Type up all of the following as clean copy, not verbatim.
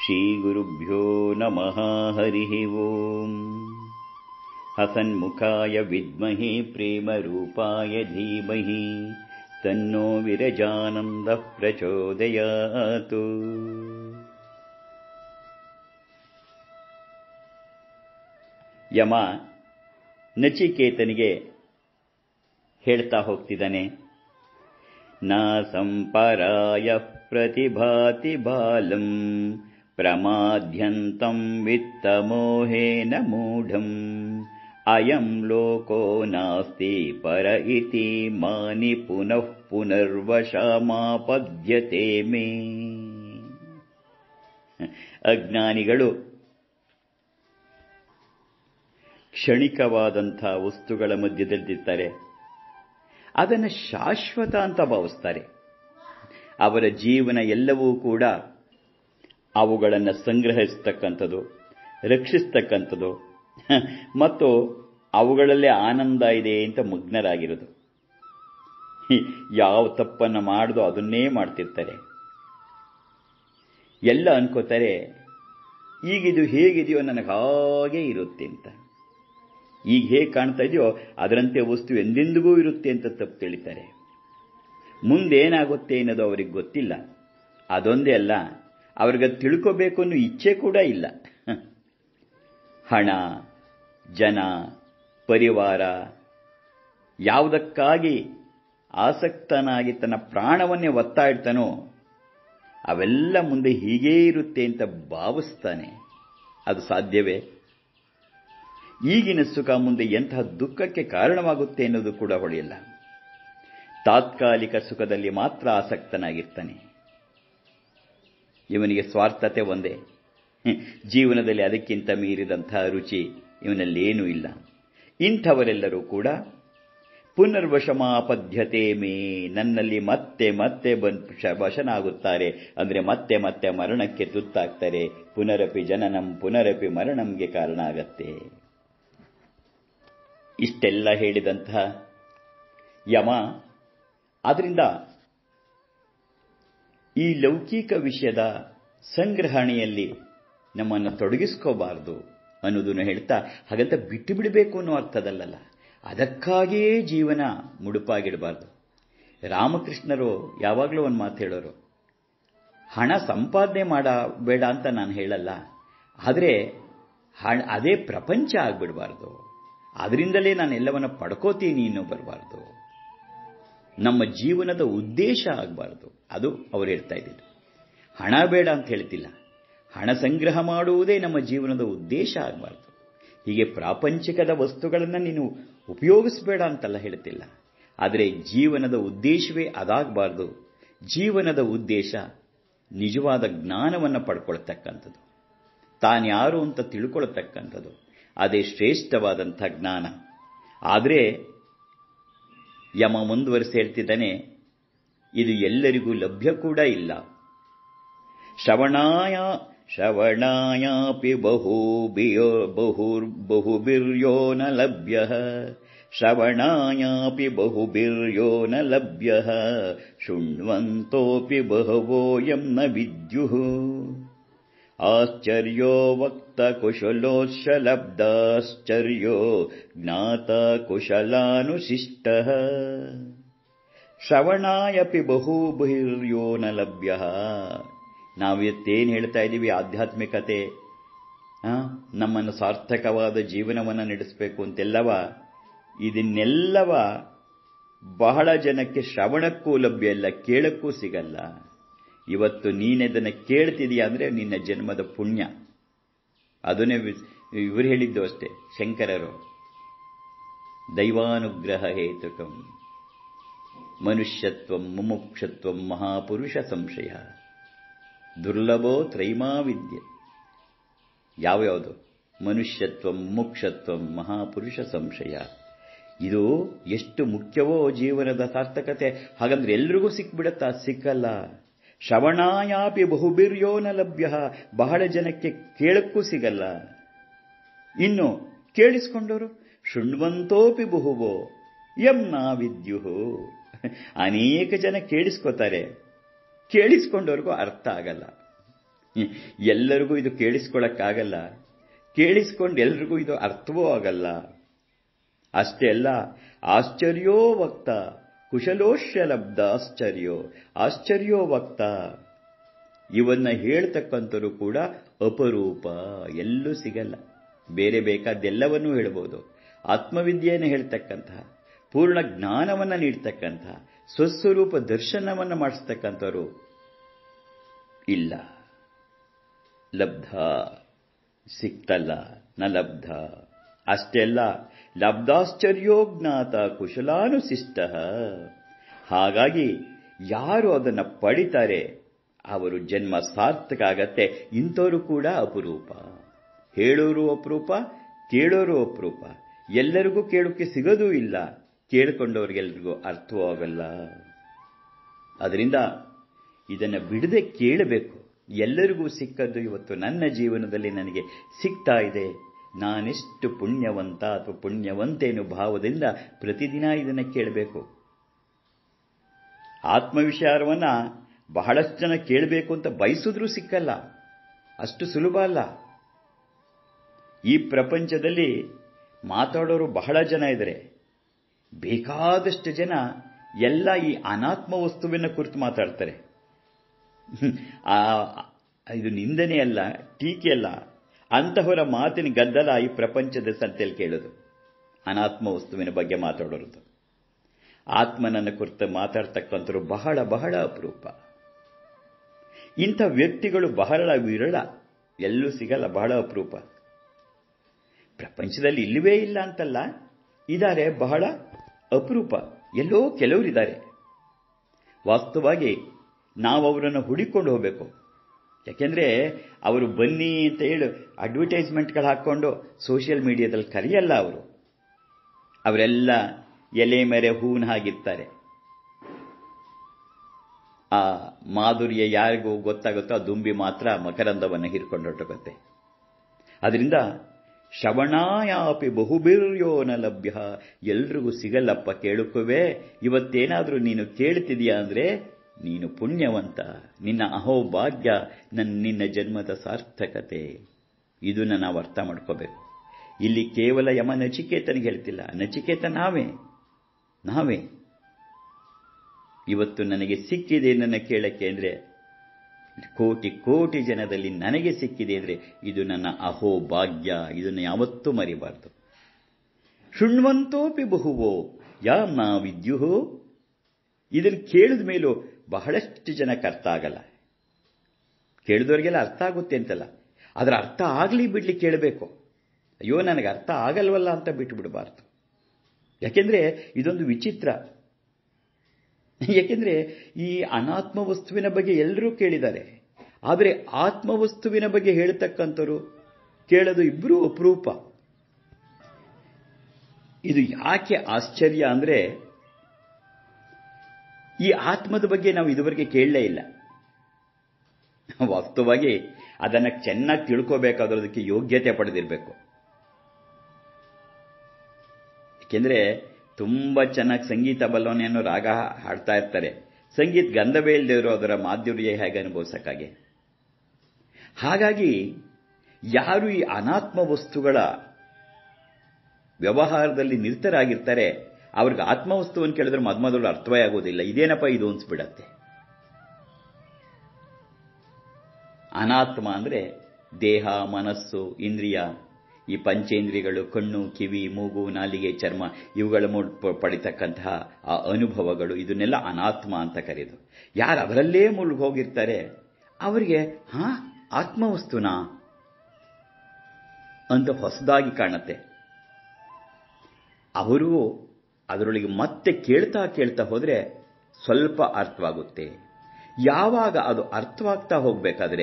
ಶ್ರೀಗುರುಭ್ಯೋ ನಮಃ ಹರಿಃ ಓಂ. ಹಸನ್ಮುಖಾಯ ವಿದ್ಮಹೇ ಪ್ರೇಮರೂಪಾಯ ಧೀಮಹಿ ತನ್ನೋ ವಿರಜಾನಂದಃ ಪ್ರಚೋದಯಾತು. ಯಮ ನಚಿಕೇತನಿಗೆ ಹೇಳ್ತಾ ಹೋಗ್ತಿದ್ದಾನೆ, ನ ಸಂಪರಾಯ ಪ್ರತಿಭಾತಿ ಬಾಲಂ ಪ್ರಮಾದ್ಯಂತಂ ವಿತ್ತಮೋಹೇನ ಮೂಢಂ ಅಯಂ ಲೋಕೋ ನಾಸ್ತಿ ಪರ ಇತಿ ಮಾನಿ ಪುನಃ ಪುನರ್ವಶಮಾಪದ್ಯತೆ ಮೇ. ಅಜ್ಞಾನಿಗಳು ಕ್ಷಣಿಕವಾದಂಥ ವಸ್ತುಗಳ ಮಧ್ಯದಲ್ಲಿರ್ತಾರೆ, ಅದನ್ನು ಶಾಶ್ವತ ಅಂತ ಭಾವಿಸ್ತಾರೆ. ಅವರ ಜೀವನ ಎಲ್ಲವೂ ಕೂಡ ಅವುಗಳನ್ನು ಸಂಗ್ರಹಿಸ್ತಕ್ಕಂಥದ್ದು, ರಕ್ಷಿಸ್ತಕ್ಕಂಥದ್ದು ಮತ್ತು ಅವುಗಳಲ್ಲೇ ಆನಂದ ಇದೆ ಅಂತ ಮಗ್ನರಾಗಿರೋದು. ಯಾವ ತಪ್ಪನ್ನು ಮಾಡಿದೋ ಅದನ್ನೇ ಮಾಡ್ತಿರ್ತಾರೆ. ಎಲ್ಲ ಅನ್ಕೋತಾರೆ ಈಗಿದು ಹೇಗಿದೆಯೋ ನನಗೆ ಹಾಗೇ ಇರುತ್ತೆ ಅಂತ. ಈಗ ಹೇಗೆ ಕಾಣ್ತಾ ಇದೆಯೋ ಅದರಂತೆ ವಸ್ತು ಎಂದೆಂದಿಗೂ ಇರುತ್ತೆ ಅಂತ ತಪ್ಪು ತಿಳಿತಾರೆ. ಮುಂದೇನಾಗುತ್ತೆ ಅನ್ನೋದು ಅವರಿಗೆ ಗೊತ್ತಿಲ್ಲ. ಅದೊಂದೇ ಅಲ್ಲ, ಅವ್ರಿಗೆ ತಿಳ್ಕೋಬೇಕು ಅನ್ನೋ ಇಚ್ಛೆ ಕೂಡ ಇಲ್ಲ. ಹಣ, ಜನ, ಪರಿವಾರ ಯಾವುದಕ್ಕಾಗಿ ಆಸಕ್ತನಾಗಿ ತನ್ನ ಪ್ರಾಣವನ್ನೇ ಒತ್ತಾ ಇಡ್ತಾನೋ ಅವೆಲ್ಲ ಮುಂದೆ ಹೀಗೇ ಇರುತ್ತೆ ಅಂತ ಭಾವಿಸ್ತಾನೆ. ಅದು ಸಾಧ್ಯವೇ? ಈಗಿನ ಸುಖ ಮುಂದೆ ಎಂತಹ ದುಃಖಕ್ಕೆ ಕಾರಣವಾಗುತ್ತೆ ಅನ್ನೋದು ಕೂಡ ಹೊಳೆಯಲ್ಲ. ತಾತ್ಕಾಲಿಕ ಸುಖದಲ್ಲಿ ಮಾತ್ರ ಆಸಕ್ತನಾಗಿರ್ತಾನೆ. ಇವನಿಗೆ ಸ್ವಾರ್ಥತೆ ಒಂದೇ. ಜೀವನದಲ್ಲಿ ಅದಕ್ಕಿಂತ ಮೀರಿದಂತಹ ರುಚಿ ಇವನಲ್ಲೇನೂ ಇಲ್ಲ. ಇಂಥವರೆಲ್ಲರೂ ಕೂಡ ಪುನರ್ವಶಮಾಪದ್ಯತೆ ಮೇ, ನನ್ನಲ್ಲಿ ಮತ್ತೆ ಮತ್ತೆ ವಶನಾಗುತ್ತಾರೆ. ಅಂದರೆ ಮತ್ತೆ ಮತ್ತೆ ಮರಣಕ್ಕೆ ತುತ್ತಾಗ್ತಾರೆ. ಪುನರಪಿ ಜನನಂ ಪುನರಪಿ ಮರಣಂಗೆ ಕಾರಣ ಆಗತ್ತೆ. ಇಷ್ಟೆಲ್ಲ ಹೇಳಿದಂತಹ ಯಮ ಅದರಿಂದ ಈ ಲೌಕಿಕ ವಿಷಯದ ಸಂಗ್ರಹಣೆಯಲ್ಲಿ ನಮ್ಮನ್ನು ತೊಡಗಿಸ್ಕೋಬಾರದು ಅನ್ನೋದನ್ನು ಹೇಳ್ತಾ, ಹಾಗಂತ ಬಿಟ್ಟು ಬಿಡಬೇಕು ಅನ್ನೋ ಅರ್ಥದಲ್ಲ, ಅದಕ್ಕಾಗಿಯೇ ಜೀವನ ಮುಡುಪಾಗಿಡಬಾರ್ದು. ರಾಮಕೃಷ್ಣರು ಯಾವಾಗಲೂ ಒಂದು ಮಾತು ಹೇಳೋರು, ಹಣ ಸಂಪಾದನೆ ಮಾಡಬೇಡ ಅಂತ ನಾನು ಹೇಳಲ್ಲ, ಆದರೆ ಅದೇ ಪ್ರಪಂಚ ಆಗ್ಬಿಡಬಾರ್ದು, ಅದರಿಂದಲೇ ನಾನು ಎಲ್ಲವನ್ನ ಪಡ್ಕೋತೀನಿ ಇನ್ನೂ ಬರಬಾರ್ದು, ನಮ್ಮ ಜೀವನದ ಉದ್ದೇಶ ಆಗಬಾರ್ದು. ಅದು ಅವರು ಹೇಳ್ತಾ ಇದ್ದಿದ್ದು. ಹಣ ಬೇಡ ಅಂತ ಹೇಳ್ತಿಲ್ಲ, ಹಣ ಸಂಗ್ರಹ ಮಾಡುವುದೇ ನಮ್ಮ ಜೀವನದ ಉದ್ದೇಶ ಆಗಬಾರ್ದು. ಹೀಗೆ ಪ್ರಾಪಂಚಿಕದ ವಸ್ತುಗಳನ್ನು ನೀನು ಉಪಯೋಗಿಸಬೇಡ ಅಂತೆಲ್ಲ ಹೇಳ್ತಿಲ್ಲ, ಆದರೆ ಜೀವನದ ಉದ್ದೇಶವೇ ಅದಾಗಬಾರ್ದು. ಜೀವನದ ಉದ್ದೇಶ ನಿಜವಾದ ಜ್ಞಾನವನ್ನು ಪಡ್ಕೊಳ್ತಕ್ಕಂಥದ್ದು, ತಾನ್ಯಾರು ಅಂತ ತಿಳ್ಕೊಳ್ತಕ್ಕಂಥದ್ದು. ಅದೇ ಶ್ರೇಷ್ಠವಾದಂಥ ಜ್ಞಾನ. ಆದರೆ ಯಮ ಮುಂದುವರಿಸಿ ಇದು ಎಲ್ಲರಿಗೂ ಲಭ್ಯ ಕೂಡ ಇಲ್ಲ. ಶ್ರವಣಾಯಾಪಿ ಬಹುಬಿರ್ಯೋ ನ ಲಭ್ಯಃ ಶ್ರವಣಾಯಾಪಿ ಬಹುಬಿರ್ಯೋ ನ ಲಭ್ಯಃ ಶೃಣ್ವಂತೋಪಿ ಬಹವೋಯಂ ನ ವಿದ್ಯುಃ ಆಶ್ಚರ್ಯೋ ವಕ್ತ ಕುಶಲೋಶ್ಚಲಬ್ಧಾಶ್ಚರ್ಯೋ ಜ್ಞಾತ ಕುಶಲಾನುಶಿಷ್ಟಃ. ಶ್ರವಣಾಯಪಿ ಬಹುಬಿರ್ಯೋ ನ ಲಭ್ಯಃ. ನಾವು ಇವತ್ತೇನು ಹೇಳ್ತಾ ಇದ್ದೀವಿ, ಆಧ್ಯಾತ್ಮಿಕತೆ, ನಮ್ಮನ್ನು ಸಾರ್ಥಕವಾದ ಜೀವನವನ್ನು ನಡೆಸಬೇಕು ಅಂತೆಲ್ಲವ, ಇದನ್ನೆಲ್ಲವ ಬಹಳ ಜನಕ್ಕೆ ಶ್ರವಣಕ್ಕೂ ಲಭ್ಯ ಇಲ್ಲ, ಕೇಳಕ್ಕೂ ಸಿಗಲ್ಲ. ಇವತ್ತು ನೀನೆದನ್ನು ಕೇಳ್ತಿದೀಯ ಅಂದರೆ ನಿನ್ನ ಜನ್ಮದ ಪುಣ್ಯ. ಅದನ್ನೇ ಇವರು ಹೇಳಿದ್ದು ಅಷ್ಟೇ, ಶಂಕರರು. ದೈವಾನುಗ್ರಹ ಹೇತುಕಂ ಮನುಷ್ಯತ್ವಂ ಮುಮುಕ್ಷತ್ವಂ ಮಹಾಪುರುಷ ಸಂಶಯ ದುರ್ಲಭೋ ತ್ರೈಮಾ ವಿದ್ಯೆ. ಯಾವ್ಯಾವುದು? ಮನುಷ್ಯತ್ವಂ ಮುಮುಕ್ಷತ್ವಂ ಮಹಾಪುರುಷ ಸಂಶಯ. ಇದು ಎಷ್ಟು ಮುಖ್ಯವೋ ಜೀವನದ ಸಾರ್ಥಕತೆ. ಹಾಗಂದ್ರೆ ಎಲ್ರಿಗೂ ಸಿಕ್ಬಿಡತ್ತಾ? ಸಿಕ್ಕಲ್ಲ. ಶ್ರವಣಾಯಾಪಿ ಬಹುಬಿರ್ಯೋ ನ ಲಭ್ಯ. ಬಹಳ ಜನಕ್ಕೆ ಕೇಳಕ್ಕೂ ಸಿಗಲ್ಲ. ಇನ್ನು ಕೇಳಿಸ್ಕೊಂಡವರು ಶೃಣ್ವಂತೋಪಿ ಬಹುವೋ ಯಂ ನಾ ವಿದ್ಯುಹು. ಅನೇಕ ಜನ ಕೇಳಿಸ್ಕೋತಾರೆ, ಕೇಳಿಸ್ಕೊಂಡವ್ರಿಗೂ ಅರ್ಥ ಆಗಲ್ಲ. ಎಲ್ಲರಿಗೂ ಇದು ಕೇಳಿಸ್ಕೊಳ್ಳಕ್ಕಾಗಲ್ಲ, ಕೇಳಿಸ್ಕೊಂಡು ಎಲ್ರಿಗೂ ಇದು ಅರ್ಥವೂ ಆಗಲ್ಲ. ಅಷ್ಟೇ ಅಲ್ಲ, ಆಶ್ಚರ್ಯೋ ವಕ್ತ ಕುಶಲೋಶ್ಯ ಲಬ್ಧ ಆಶ್ಚರ್ಯೋ ವಕ್ತ, ಇವನ್ನ ಹೇಳ್ತಕ್ಕಂಥರು ಕೂಡ ಅಪರೂಪ, ಎಲ್ಲೂ ಸಿಗಲ್ಲ. ಬೇರೆ ಬೇಕಾದ್ದೆಲ್ಲವನ್ನೂ ಹೇಳ್ಬೋದು. ಆತ್ಮವಿದ್ಯೆಯನ್ನು ಹೇಳ್ತಕ್ಕಂತಹ, ಪೂರ್ಣ ಜ್ಞಾನವನ್ನು ನೀಡ್ತಕ್ಕಂತಹ, ಸ್ವಸ್ವರೂಪ ದರ್ಶನವನ್ನು ಮಾಡಿಸ್ತಕ್ಕಂಥವರು ಇಲ್ಲ. ಲಬ್ಧ ಸಿಕ್ತಲ್ಲ, ನ ಲಬ್ಧ. ಅಷ್ಟೇ ಅಲ್ಲ, ಲಬ್ಧಾಶ್ಚರ್ಯೋ ಜ್ಞಾತ ಕುಶಲಾನುಶಿಷ್ಟ. ಹಾಗಾಗಿ ಯಾರು ಅದನ್ನು ಪಡಿತಾರೆ ಅವರು ಜನ್ಮ ಸಾರ್ಥಕ ಆಗತ್ತೆ. ಇಂಥವರು ಕೂಡ ಅಪರೂಪ. ಹೇಳೋರು ಅಪರೂಪ, ಕೇಳೋರು ಅಪರೂಪ. ಎಲ್ಲರಿಗೂ ಕೇಳೋಕ್ಕೆ ಸಿಗೋದೂ ಇಲ್ಲ, ಕೇಳಿಕೊಂಡವ್ರಿಗೆಲ್ರಿಗೂ ಅರ್ಥವೂ ಆಗಲ್ಲ. ಅದರಿಂದ ಇದನ್ನು ಬಿಡದೆ ಕೇಳಬೇಕು. ಎಲ್ಲರಿಗೂ ಸಿಕ್ಕದ್ದು ಇವತ್ತು ನನ್ನ ಜೀವನದಲ್ಲಿ ನನಗೆ ಸಿಗ್ತಾ ಇದೆ, ನಾನೆಷ್ಟು ಪುಣ್ಯವಂತ ಅಥವಾ ಪುಣ್ಯವಂತೇನು ಭಾವದಿಂದ ಪ್ರತಿದಿನ ಇದನ್ನು ಕೇಳಬೇಕು. ಆತ್ಮವಿಚಾರವನ್ನು ಬಹಳಷ್ಟು ಜನ ಕೇಳಬೇಕು ಅಂತ ಬಯಸಿದ್ರೂ ಸಿಕ್ಕಲ್ಲ, ಅಷ್ಟು ಸುಲಭ ಅಲ್ಲ. ಈ ಪ್ರಪಂಚದಲ್ಲಿ ಮಾತಾಡೋರು ಬಹಳ ಜನ ಇದ್ದಾರೆ. ಬೇಕಾದಷ್ಟು ಜನ ಎಲ್ಲ ಈ ಅನಾತ್ಮ ವಸ್ತುವಿನ ಕುರಿತು ಮಾತಾಡ್ತಾರೆ. ಇದು ನಿಂದನೆ ಅಲ್ಲ, ಟೀಕೆ ಅಲ್ಲ. ಅಂತಹವರ ಮಾತಿನ ಗದ್ದಲ ಈ ಪ್ರಪಂಚದ ಸಂತೆಯಲ್ಲಿ ಕೇಳೋದು. ಅನಾತ್ಮ ವಸ್ತುವಿನ ಬಗ್ಗೆ ಮಾತಾಡೋದು, ಆತ್ಮನನ್ನ ಕುರಿತು ಮಾತಾಡ್ತಕ್ಕಂಥವ್ರು ಬಹಳ ಬಹಳ ಅಪರೂಪ. ಇಂಥ ವ್ಯಕ್ತಿಗಳು ಬಹಳ ವಿರಳ, ಎಲ್ಲೂ ಸಿಗಲ್ಲ, ಬಹಳ ಅಪರೂಪ. ಪ್ರಪಂಚದಲ್ಲಿ ಇಲ್ಲವೇ ಇಲ್ಲ ಅಂತಲ್ಲ, ಇದ್ದಾರೆ, ಬಹಳ ಅಪರೂಪ. ಎಲ್ಲೋ ಕೆಲವರಿದ್ದಾರೆ. ವಾಸ್ತವವಾಗಿ ನಾವು ಅವರನ್ನು ಹುಡುಕೊಂಡು ಹೋಗಬೇಕು. ಯಾಕೆಂದ್ರೆ ಅವರು ಬನ್ನಿ ಅಂತ ಹೇಳಿ ಅಡ್ವರ್ಟೈಸ್ಮೆಂಟ್ಗಳು ಹಾಕ್ಕೊಂಡು ಸೋಷಿಯಲ್ ಮೀಡಿಯಾದಲ್ಲಿ ಕರೆಯಲ್ಲ. ಅವರೆಲ್ಲ ಎಲೆ ಮೇರೆ ಹೂವಿನ ಹಾಗಿರ್ತಾರೆ. ಆ ಮಾಧುರ್ಯ ಯಾರಿಗೂ ಗೊತ್ತಾಗುತ್ತೋ ಆ ದುಂಬಿ ಮಾತ್ರ ಮಕರಂದವನ್ನು ಹಿರ್ಕೊಂಡೊಟ್ಟೋಗುತ್ತೆ. ಅದರಿಂದ ಶ್ರವಣಾಯಾಪಿ ಬಹುಬಿರ್ಯೋ ನ ಲಭ್ಯ, ಎಲ್ರಿಗೂ ಸಿಗಲ್ಲಪ್ಪ ಕೇಳುಕುವೆ. ಇವತ್ತೇನಾದರೂ ನೀನು ಕೇಳ್ತಿದೀಯಾ ಅಂದ್ರೆ ನೀನು ಪುಣ್ಯವಂತ, ನಿನ್ನ ಅಹೋಭಾಗ್ಯ, ನಿನ್ನ ಜನ್ಮದ ಸಾರ್ಥಕತೆ. ಇದನ್ನು ನಾವು ಅರ್ಥ ಮಾಡ್ಕೋಬೇಕು. ಇಲ್ಲಿ ಕೇವಲ ಯಮ ನಚಿಕೇತನಿಗೆ ಹೇಳ್ತಿಲ್ಲ, ನಚಿಕೇತ ನಾವೇ. ಇವತ್ತು ನನಗೆ ಸಿಕ್ಕಿದೆ ನನ್ನ ಕೇಳಕ್ಕೆ ಅಂದ್ರೆ, ಕೋಟಿ ಕೋಟಿ ಜನದಲ್ಲಿ ನನಗೆ ಸಿಕ್ಕಿದೆ ಅಂದ್ರೆ ಇದು ನನ್ನ ಅಹೋಭಾಗ್ಯ. ಇದನ್ನು ಯಾವತ್ತೂ ಮರಿಬಾರದು. ಶೃಣ್ವಂತೋಪಿ ಬಹುವೋ ಯಾಂ ನಾ ವಿದ್ಯುಹೋ, ಇದನ್ನು ಕೇಳಿದ ಮೇಲೂ ಬಹಳಷ್ಟು ಜನಕ್ಕೆ ಅರ್ಥ ಆಗಲ್ಲ. ಕೇಳಿದವರಿಗೆಲ್ಲ ಅರ್ಥ ಆಗುತ್ತೆ ಅಂತಲ್ಲ, ಅದರ ಅರ್ಥ ಆಗಲಿ ಬಿಡ್ಲಿ ಕೇಳಬೇಕು. ಅಯ್ಯೋ ನನಗೆ ಅರ್ಥ ಆಗಲ್ವಲ್ಲ ಅಂತ ಬಿಟ್ಟುಬಿಡಬಾರ್ದು. ಯಾಕೆಂದ್ರೆ ಇದೊಂದು ವಿಚಿತ್ರ. ಯಾಕೆಂದ್ರೆ ಈ ಅನಾತ್ಮ ವಸ್ತುವಿನ ಬಗ್ಗೆ ಎಲ್ಲರೂ ಕೇಳಿದ್ದಾರೆ, ಆದರೆ ಆತ್ಮವಸ್ತುವಿನ ಬಗ್ಗೆ ಹೇಳ್ತಕ್ಕಂಥವ್ರು ಕೇಳೋದು ಇಬ್ಬರೂ ಅಪರೂಪ. ಇದು ಯಾಕೆ ಆಶ್ಚರ್ಯ ಅಂದ್ರೆ, ಈ ಆತ್ಮದ ಬಗ್ಗೆ ನಾವು ಇದುವರೆಗೆ ಕೇಳಲೇ ಇಲ್ಲ. ವಾಸ್ತವವಾಗಿ ಅದನ್ನು ಚೆನ್ನಾಗಿ ತಿಳ್ಕೋಬೇಕಾದ್ರದಕ್ಕೆ ಯೋಗ್ಯತೆ ಪಡೆದಿರಬೇಕು. ಏಕೆಂದ್ರೆ ತುಂಬಾ ಚೆನ್ನಾಗಿ ಸಂಗೀತ ಬಲ್ಲವನೇ ಅನ್ನೋ ರಾಗ ಹಾಡ್ತಾ ಇರ್ತಾರೆ, ಸಂಗೀತ ಗಂಧವೇ ಇಲ್ಲದೆ ಅದರ ಮಾಧುರ್ಯ ಹೇಗೆ ಅನುಭವಿಸಕ್ಕಾಗೆ. ಹಾಗಾಗಿ ಯಾರು ಈ ಅನಾತ್ಮ ವಸ್ತುಗಳ ವ್ಯವಹಾರದಲ್ಲಿ ನಿರತರಾಗಿರ್ತಾರೆ ಅವ್ರಿಗೆ ಆತ್ಮವಸ್ತುವನ್ನು ಕೇಳಿದ್ರೆ ಮೊದಲು ಅರ್ಥವೇ ಆಗೋದಿಲ್ಲ. ಇದೇನಪ್ಪ ಇದು ಅನ್ಸ್ಬಿಡತ್ತೆ. ಅನಾತ್ಮ ಅಂದ್ರೆ ದೇಹ, ಮನಸ್ಸು, ಇಂದ್ರಿಯ, ಈ ಪಂಚೇಂದ್ರಿಯಗಳು, ಕಣ್ಣು, ಕಿವಿ, ಮೂಗು, ನಾಲಿಗೆ, ಚರ್ಮ, ಇವುಗಳ ಪಡಿತಕ್ಕಂತಹ ಆ ಅನುಭವಗಳು, ಇದನ್ನೆಲ್ಲ ಅನಾತ್ಮ ಅಂತ ಕರೆಯೋದು. ಯಾರು ಅದರಲ್ಲೇ ಮುಳುಗೋಗಿರ್ತಾರೆ ಅವರಿಗೆ ಆತ್ಮವಸ್ತುನಾ ಅಂತ ಹೊಸದಾಗಿ ಕಾಣುತ್ತೆ. ಅವರು ಅದರೊಳಗೆ ಮತ್ತೆ ಕೇಳ್ತಾ ಹೋದ್ರೆ ಸ್ವಲ್ಪ ಅರ್ಥವಾಗುತ್ತೆ. ಯಾವಾಗ ಅದು ಅರ್ಥವಾಗ್ತಾ ಹೋಗ್ಬೇಕಾದ್ರೆ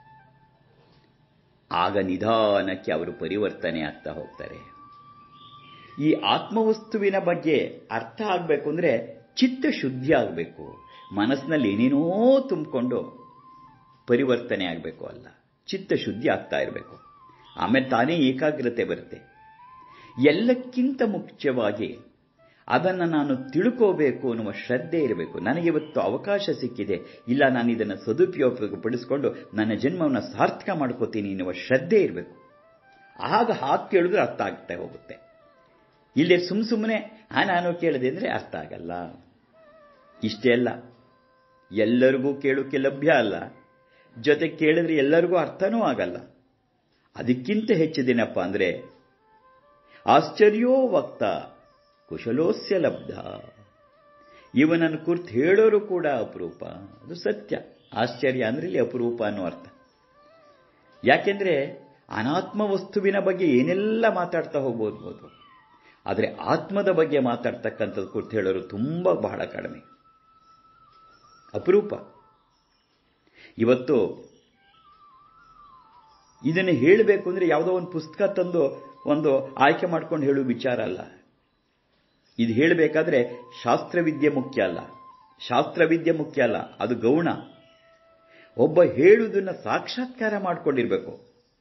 ಆಗ ನಿಧಾನಕ್ಕೆ ಅವರು ಪರಿವರ್ತನೆ ಆಗ್ತಾ ಹೋಗ್ತಾರೆ. ಈ ಆತ್ಮವಸ್ತುವಿನ ಬಗ್ಗೆ ಅರ್ಥ ಆಗಬೇಕು ಅಂದ್ರೆ ಚಿತ್ತ ಶುದ್ಧಿ ಆಗಬೇಕು. ಮನಸ್ಸಿನಲ್ಲಿ ಏನೇನೋ ತುಂಬಿಕೊಂಡು ಪರಿವರ್ತನೆ ಆಗಬೇಕು ಅಲ್ಲ, ಚಿತ್ತ ಶುದ್ಧಿ ಆಗ್ತಾ ಇರಬೇಕು. ಆಮೇಲೆ ತಾನೇ ಏಕಾಗ್ರತೆ ಬರುತ್ತೆ. ಎಲ್ಲಕ್ಕಿಂತ ಮುಖ್ಯವಾಗಿ ಅದನ್ನು ನಾನು ತಿಳ್ಕೋಬೇಕು ಅನ್ನುವ ಶ್ರದ್ಧೆ ಇರಬೇಕು. ನನಗಿವತ್ತು ಅವಕಾಶ ಸಿಕ್ಕಿದೆ, ಇಲ್ಲ ನಾನು ಇದನ್ನು ಸದುಪಯೋಗಪಡಿಸಿಕೊಂಡು ನನ್ನ ಜನ್ಮವನ್ನು ಸಾರ್ಥಕ ಮಾಡ್ಕೋತೀನಿ ಎನ್ನುವ ಶ್ರದ್ಧೆ ಇರಬೇಕು. ಆಗ ಹಾಗೆ ಕೇಳಿದ್ರೆ ಅರ್ಥ ಆಗ್ತಾ ಹೋಗುತ್ತೆ. ಇಲ್ಲೇ ಸುಮ್ಮನೆ ನಾನು ಕೇಳಿದೆ ಅಂದರೆ ಅರ್ಥ ಆಗಲ್ಲ. ಇಷ್ಟೇ ಅಲ್ಲ, ಎಲ್ಲರಿಗೂ ಕೇಳೋಕ್ಕೆ ಲಭ್ಯ ಅಲ್ಲ, ಜೊತೆ ಕೇಳಿದ್ರೆ ಎಲ್ಲರಿಗೂ ಅರ್ಥನೂ ಆಗಲ್ಲ. ಅದಕ್ಕಿಂತ ಹೆಚ್ಚಿದೇನಪ್ಪ ಅಂದರೆ ಆಶ್ಚರ್ಯೋ ವಕ್ತ ಕುಶಲೋಸ್ಯ ಲಬ್ಧ. ಇವನನ್ನು ಕುರಿತು ಹೇಳೋರು ಕೂಡ ಅಪರೂಪ. ಅದು ಸತ್ಯ. ಆಶ್ಚರ್ಯ ಅಂದರೆ ಇಲ್ಲಿ ಅಪರೂಪ ಅನ್ನೋ ಅರ್ಥ. ಯಾಕೆಂದರೆ ಅನಾತ್ಮ ವಸ್ತುವಿನ ಬಗ್ಗೆ ಏನೆಲ್ಲ ಮಾತಾಡ್ತಾ ಹೋಗ್ಬೋದು, ಆದರೆ ಆತ್ಮದ ಬಗ್ಗೆ ಮಾತಾಡ್ತಕ್ಕಂಥದ್ದು ಕುರಿತು ಹೇಳೋರು ಬಹಳ ಕಡಿಮೆ, ಅಪರೂಪ. ಇವತ್ತು ಇದನ್ನು ಹೇಳಬೇಕು ಅಂದರೆ ಯಾವುದೋ ಒಂದು ಪುಸ್ತಕ ತಂದು ಒಂದು ಆಯ್ಕೆ ಮಾಡ್ಕೊಂಡು ಹೇಳುವ ವಿಚಾರ ಅಲ್ಲ. ಇದು ಹೇಳಬೇಕಾದ್ರೆ ಶಾಸ್ತ್ರವಿದ್ಯೆ ಮುಖ್ಯ ಅಲ್ಲ, ಶಾಸ್ತ್ರವಿದ್ಯೆ ಮುಖ್ಯ ಅಲ್ಲ, ಅದು ಗೌಣ. ಒಬ್ಬ ಹೇಳುವುದನ್ನು ಸಾಕ್ಷಾತ್ಕಾರ ಮಾಡಿಕೊಂಡಿರಬೇಕು,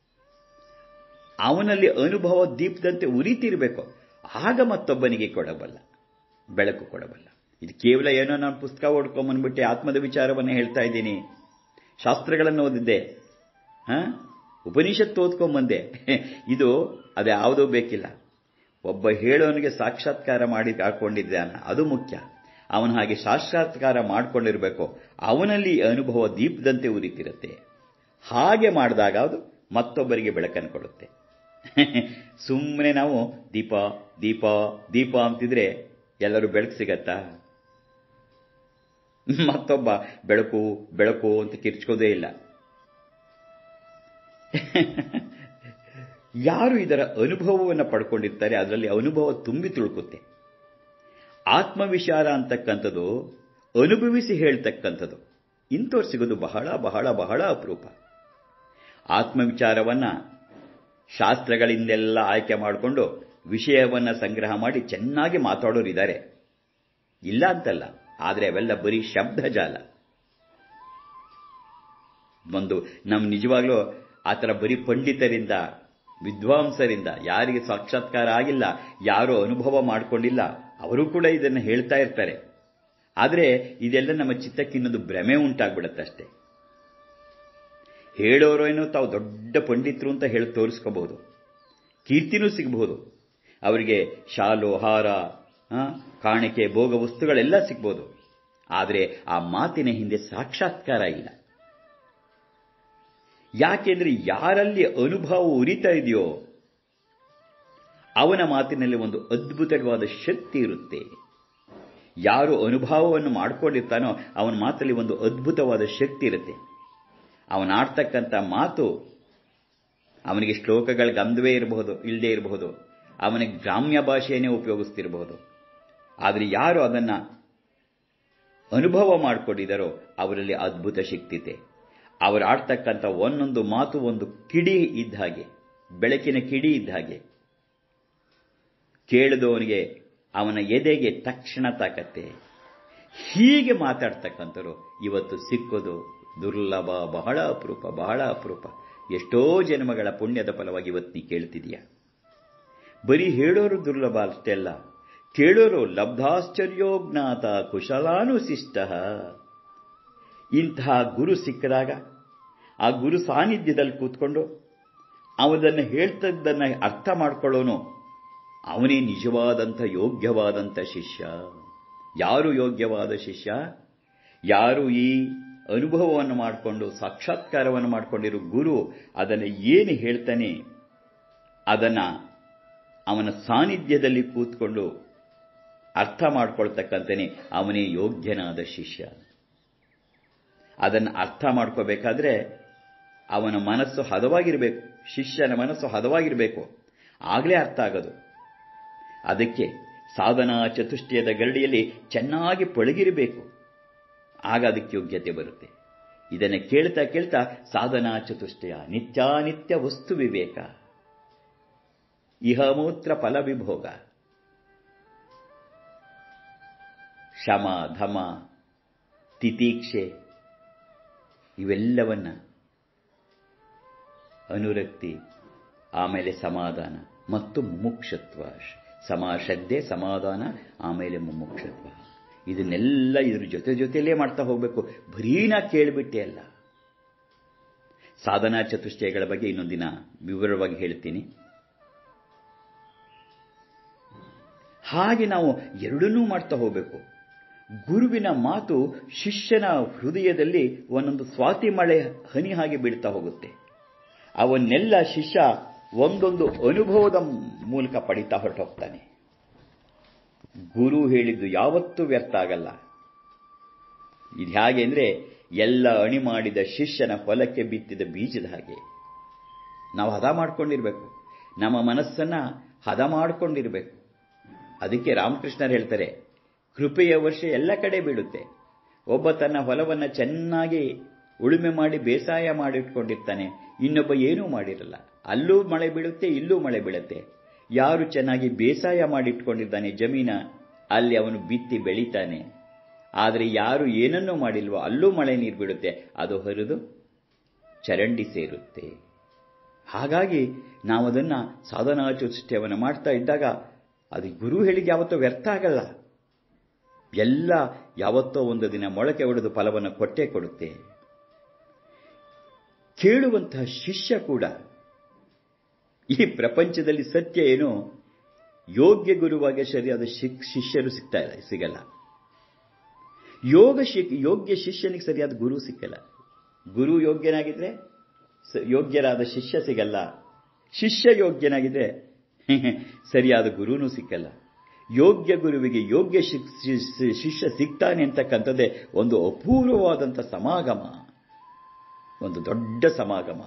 ಅವನಲ್ಲಿ ಅನುಭವ ದೀಪದಂತೆ ಉರಿತಿರಬೇಕು. ಆಗ ಮತ್ತೊಬ್ಬನಿಗೆ ಕೊಡಬಲ್ಲ, ಬೆಳಕು ಕೊಡಬಲ್ಲ. ಇದು ಕೇವಲ ಏನೋ ನಾನು ಪುಸ್ತಕ ಓಡ್ಕೊಂಬಂದ್ಬಿಟ್ಟೆ ಆತ್ಮದ ವಿಚಾರವನ್ನು ಹೇಳ್ತಾ ಇದ್ದೀನಿ, ಶಾಸ್ತ್ರಗಳನ್ನು ಓದಿದ್ದೆ, ಉಪನಿಷತ್ತು ಓದ್ಕೊಂಬಂದೆ, ಇದು ಅದು ಯಾವುದೂ ಬೇಕಿಲ್ಲ. ಒಬ್ಬ ಹೇಳೋನಿಗೆ ಸಾಕ್ಷಾತ್ಕಾರ ಮಾಡಿ ಹಾಕೊಂಡಿದ್ದಾನೆ, ಅದು ಮುಖ್ಯ. ಅವನು ಹಾಗೆ ಸಾಕ್ಷಾತ್ಕಾರ ಮಾಡಿಕೊಂಡಿರಬೇಕು, ಅವನಲ್ಲಿ ಅನುಭವ ದೀಪದಂತೆ ಉರಿತಿರುತ್ತೆ. ಹಾಗೆ ಮಾಡಿದಾಗ ಅದು ಮತ್ತೊಬ್ಬರಿಗೆ ಬೆಳಕನ್ನು ಕೊಡುತ್ತೆ. ಸುಮ್ಮನೆ ನಾವು ದೀಪ ದೀಪ ದೀಪ ಅಂತಿದ್ರೆ ಎಲ್ಲರೂ ಬೆಳಕು ಸಿಗತ್ತಾ? ಮತ್ತೊಬ್ಬ ಬೆಳಕು ಬೆಳಕು ಅಂತ ಕಿರ್ಚ್ಕೋದೇ ಇಲ್ಲ. ಯಾರು ಇದರ ಅನುಭವವನ್ನು ಪಡ್ಕೊಂಡಿರ್ತಾರೆ ಅದರಲ್ಲಿ ಅನುಭವ ತುಂಬಿ ತುಳುಕುತ್ತೆ. ಆತ್ಮವಿಚಾರ ಅಂತಕ್ಕಂಥದ್ದು ಅನುಭವಿಸಿ ಹೇಳ್ತಕ್ಕಂಥದ್ದು, ಇಂಥವ್ರು ಸಿಗೋದು ಬಹಳ ಬಹಳ ಬಹಳ ಅಪರೂಪ. ಆತ್ಮವಿಚಾರವನ್ನು ಶಾಸ್ತ್ರಗಳಿಂದೆಲ್ಲ ಆಯ್ಕೆ ಮಾಡಿಕೊಂಡು ವಿಷಯವನ್ನು ಸಂಗ್ರಹ ಮಾಡಿ ಚೆನ್ನಾಗಿ ಮಾತಾಡೋರಿದ್ದಾರೆ, ಇಲ್ಲ ಅಂತಲ್ಲ. ಆದರೆ ಅವೆಲ್ಲ ಬರೀ ಶಬ್ದಜಾಲ. ನಮ್ಮ ನಿಜವಾಗ್ಲೂ ಆ ಥರ ಬರೀ ಪಂಡಿತರಿಂದ ವಿದ್ವಾಂಸರಿಂದ ಯಾರಿಗೆ ಸಾಕ್ಷಾತ್ಕಾರ ಆಗಿಲ್ಲ, ಯಾರೂ ಅನುಭವ ಮಾಡಿಕೊಂಡಿಲ್ಲ, ಅವರು ಕೂಡ ಇದನ್ನು ಹೇಳ್ತಾ ಇರ್ತಾರೆ. ಆದರೆ ಇದೆಲ್ಲ ನಮ್ಮ ಚಿತ್ತಕ್ಕಿನ್ನೊಂದು ಭ್ರಮೆ ಉಂಟಾಗ್ಬಿಡುತ್ತಷ್ಟೇ. ಹೇಳೋರೇನೋ ತಾವು ದೊಡ್ಡ ಪಂಡಿತರು ಅಂತ ಹೇಳಿ ತೋರಿಸ್ಕೋಬಹುದು, ಕೀರ್ತಿನೂ ಸಿಗಬಹುದು, ಅವರಿಗೆ ಶಾಲು ಹಾರ ಕಾಣಿಕೆ ಭೋಗ ವಸ್ತುಗಳೆಲ್ಲ ಸಿಗ್ಬೋದು. ಆದರೆ ಆ ಮಾತಿನ ಹಿಂದೆ ಸಾಕ್ಷಾತ್ಕಾರ ಇಲ್ಲ. ಯಾಕೆಂದ್ರೆ ಯಾರಲ್ಲಿ ಅನುಭವ ಉರಿತಾ ಇದೆಯೋ ಅವನ ಮಾತಿನಲ್ಲಿ ಒಂದು ಅದ್ಭುತವಾದ ಶಕ್ತಿ ಇರುತ್ತೆ. ಯಾರು ಅನುಭವವನ್ನು ಮಾಡಿಕೊಂಡಿರ್ತಾನೋ ಅವನ ಮಾತಲ್ಲಿ ಒಂದು ಅದ್ಭುತವಾದ ಶಕ್ತಿ ಇರುತ್ತೆ. ಅವನಾಡ್ತಕ್ಕಂಥ ಮಾತು ಅವನಿಗೆ ಶ್ಲೋಕಗಳ ಗಂಧವೇ ಇರಬಹುದು, ಇಲ್ಲದೇ ಇರಬಹುದು, ಅವನಿಗೆ ಗ್ರಾಮ್ಯ ಭಾಷೆಯನ್ನೇ ಉಪಯೋಗಿಸ್ತಿರಬಹುದು. ಆದರೆ ಯಾರು ಅದನ್ನು ಅನುಭವ ಮಾಡಿಕೊಂಡಿದ್ದಾರೋ ಅವರಲ್ಲಿ ಅದ್ಭುತ ಶಕ್ತಿ ಇದೆ. ಅವರು ಆಡ್ತಕ್ಕಂಥ ಒಂದೊಂದು ಮಾತು ಒಂದು ಕಿಡಿ ಇದ್ದ ಹಾಗೆ, ಬೆಳಕಿನ ಕಿಡಿ ಇದ್ದ ಹಾಗೆ. ಕೇಳಿದವನಿಗೆ ಅವನ ಎದೆಗೆ ತಕ್ಷಣ ತಾಕತ್ತೆ. ಹೀಗೆ ಮಾತಾಡ್ತಕ್ಕಂಥವ್ರು ಇವತ್ತು ಸಿಕ್ಕೋದು ದುರ್ಲಭ, ಬಹಳ ಅಪರೂಪ, ಬಹಳ ಅಪರೂಪ. ಎಷ್ಟೋ ಜನ್ಮಗಳ ಪುಣ್ಯದ ಫಲವಾಗಿ ಇವತ್ತು ನೀ ಕೇಳ್ತಿದೀಯ. ಬರೀ ಹೇಳೋರು ದುರ್ಲಭ ಅಷ್ಟೇ ಅಲ್ಲ, ಕೇಳೋರು ಲಬ್ಧಾಶ್ಚರ್ಯೋ ಜ್ಞಾತ ಕುಶಲಾನುಶಿಷ್ಟ. ಇಂತಹ ಗುರು ಸಿಕ್ಕಿದಾಗ ಆ ಗುರು ಸಾನ್ನಿಧ್ಯದಲ್ಲಿ ಕೂತ್ಕೊಂಡು ಅವನನ್ನು ಹೇಳ್ತದ್ದನ್ನು ಅರ್ಥ ಮಾಡ್ಕೊಳ್ಳೋನು ಅವನೇ ನಿಜವಾದಂಥ ಯೋಗ್ಯವಾದಂಥ ಶಿಷ್ಯ. ಯಾರು ಯೋಗ್ಯವಾದ ಶಿಷ್ಯ? ಯಾರು ಈ ಅನುಭವವನ್ನು ಮಾಡಿಕೊಂಡು ಸಾಕ್ಷಾತ್ಕಾರವನ್ನು ಮಾಡಿಕೊಂಡಿರೋ ಗುರು ಅದನ್ನು ಏನು ಹೇಳ್ತಾನೆ ಅದನ್ನು ಅವನ ಸಾನ್ನಿಧ್ಯದಲ್ಲಿ ಕೂತ್ಕೊಂಡು ಅರ್ಥ ಮಾಡ್ಕೊಳ್ತಕ್ಕಂತಾನೆ ಅವನೇ ಯೋಗ್ಯನಾದ ಶಿಷ್ಯ. ಅದನ್ನು ಅರ್ಥ ಮಾಡ್ಕೋಬೇಕಾದ್ರೆ ಅವನ ಮನಸ್ಸು ಹದವಾಗಿರಬೇಕು, ಶಿಷ್ಯನ ಮನಸ್ಸು ಹದವಾಗಿರಬೇಕು, ಆಗಲೇ ಅರ್ಥ ಆಗೋದು. ಅದಕ್ಕೆ ಸಾಧನಾ ಚತುಷ್ಟಯದ ಗರಡಿಯಲ್ಲಿ ಚೆನ್ನಾಗಿ ಪಳಗಿರಬೇಕು, ಆಗ ಅದಕ್ಕೆ ಯೋಗ್ಯತೆ ಬರುತ್ತೆ. ಇದನ್ನು ಕೇಳ್ತಾ ಕೇಳ್ತಾ ಸಾಧನಾ ಚತುಷ್ಟಯ, ನಿತ್ಯಾನಿತ್ಯ ವಸ್ತು ವಿವೇಕ, ಇಹಮೂತ್ರ ಫಲ ವಿಭೋಗ, ಶಮ ಧಮ ತಿತೀಕ್ಷೆ, ಇವೆಲ್ಲವನ್ನ ಅನುರಕ್ತಿ, ಆಮೇಲೆ ಸಮಾಧಾನ ಮತ್ತು ಮುಮುಕ್ಷತ್ವ, ಶ್ರದ್ಧೆ, ಸಮಾಧಾನ, ಆಮೇಲೆ ಮುಮುಕ್ಷತ್ವ. ಇದನ್ನೆಲ್ಲ ಇದ್ರ ಜೊತೆಯಲ್ಲೇ ಮಾಡ್ತಾ ಹೋಗಬೇಕು. ಬರೀನಾ ಕೇಳಿಬಿಟ್ಟೆ ಅಲ್ಲ. ಸಾಧನಾ ಚತುಷ್ಟಯಗಳ ಬಗ್ಗೆ ಇನ್ನೊಂದಿನ ವಿವರವಾಗಿ ಹೇಳ್ತೀನಿ. ಹಾಗೆ ನಾವು ಎರಡನ್ನೂ ಮಾಡ್ತಾ ಹೋಗಬೇಕು. ಗುರುವಿನ ಮಾತು ಶಿಷ್ಯನ ಹೃದಯದಲ್ಲಿ ಒಂದೊಂದು ಸ್ವಾತಿ ಮಳೆ ಹನಿ ಹಾಗೆ ಬೀಳ್ತಾ ಹೋಗುತ್ತೆ. ಅವನ್ನೆಲ್ಲ ಶಿಷ್ಯ ಒಂದೊಂದು ಅನುಭವದ ಮೂಲಕ ಪಡಿತಾ ಹೊರಟೋಗ್ತಾನೆ. ಗುರು ಹೇಳಿದ್ದು ಯಾವತ್ತೂ ವ್ಯರ್ಥ ಆಗಲ್ಲ. ಇದು ಹೇಗೆ ಅಂದ್ರೆ ಎಲ್ಲ ಅಣಿ ಮಾಡಿದ ಶಿಷ್ಯನ ಹೊಲಕ್ಕೆ ಬಿತ್ತಿದ ಬೀಜದ ಹಾಗೆ. ನಾವು ಹದ ಮಾಡ್ಕೊಂಡಿರ್ಬೇಕು, ನಮ್ಮ ಮನಸ್ಸನ್ನ ಹದ ಮಾಡ್ಕೊಂಡಿರ್ಬೇಕು. ಅದಕ್ಕೆ ರಾಮಕೃಷ್ಣರು ಹೇಳ್ತಾರೆ, ಕೃಪೆಯ ವರ್ಷ ಎಲ್ಲ ಕಡೆ ಬೀಳುತ್ತೆ. ಒಬ್ಬ ತನ್ನ ಹೊಲವನ್ನ ಚೆನ್ನಾಗಿ ಉಳುಮೆ ಮಾಡಿ ಬೇಸಾಯ ಮಾಡಿಟ್ಕೊಂಡಿರ್ತಾನೆ, ಇನ್ನೊಬ್ಬ ಏನೂ ಮಾಡಿರಲ್ಲ. ಅಲ್ಲೂ ಮಳೆ ಬೀಳುತ್ತೆ, ಇಲ್ಲೂ ಮಳೆ ಬೀಳುತ್ತೆ. ಯಾರು ಚೆನ್ನಾಗಿ ಬೇಸಾಯ ಮಾಡಿಟ್ಕೊಂಡಿದ್ದಾನೆ ಜಮೀನ, ಅಲ್ಲಿ ಅವನು ಬಿತ್ತಿ ಬೆಳೀತಾನೆ. ಆದರೆ ಯಾರು ಏನನ್ನೂ ಮಾಡಿಲ್ವೋ ಅಲ್ಲೂ ಮಳೆ ನೀರು ಬೀಳುತ್ತೆ, ಅದು ಹರಿದು ಚರಂಡಿ ಸೇರುತ್ತೆ. ಹಾಗಾಗಿ ನಾವದನ್ನ ಸಾಧನಾ ಚತುಷ್ಟಯವನ್ನು ಮಾಡ್ತಾ ಇದ್ದಾಗ ಅದು ಗುರು ಹೇಳಿದ ಯಾವತ್ತೂ ವ್ಯರ್ಥ ಆಗಲ್ಲ. ಎಲ್ಲ ಯಾವತ್ತೋ ಒಂದು ದಿನ ಮೊಳಕೆ ಹೊಡೆದು ಫಲವನ್ನು ಕೊಟ್ಟೇ ಕೊಡುತ್ತೆ. ಕೇಳುವಂತಹ ಶಿಷ್ಯ ಕೂಡ ಈ ಪ್ರಪಂಚದಲ್ಲಿ ಸತ್ಯ ಏನೋ ಯೋಗ್ಯ ಗುರುವಾಗಿ ಸರಿಯಾದ ಶಿಷ್ಯರು ಸಿಗಲ್ಲ. ಯೋಗ್ಯ ಶಿಷ್ಯನಿಗೆ ಸರಿಯಾದ ಗುರು ಸಿಕ್ಕಲ್ಲ. ಗುರು ಯೋಗ್ಯನಾಗಿದ್ರೆ ಯೋಗ್ಯರಾದ ಶಿಷ್ಯ ಸಿಗಲ್ಲ. ಶಿಷ್ಯ ಯೋಗ್ಯನಾಗಿದ್ರೆ ಸರಿಯಾದ ಗುರುನೂ ಸಿಕ್ಕಲ್ಲ. ಯೋಗ್ಯ ಗುರುವಿಗೆ ಯೋಗ್ಯ ಶಿಷ್ಯ ಸಿಗ್ತಾನೆ ಅಂತಕ್ಕಂಥದ್ದೇ ಒಂದು ಅಪೂರ್ವವಾದಂಥ ಸಮಾಗಮ, ಒಂದು ದೊಡ್ಡ ಸಮಾಗಮ.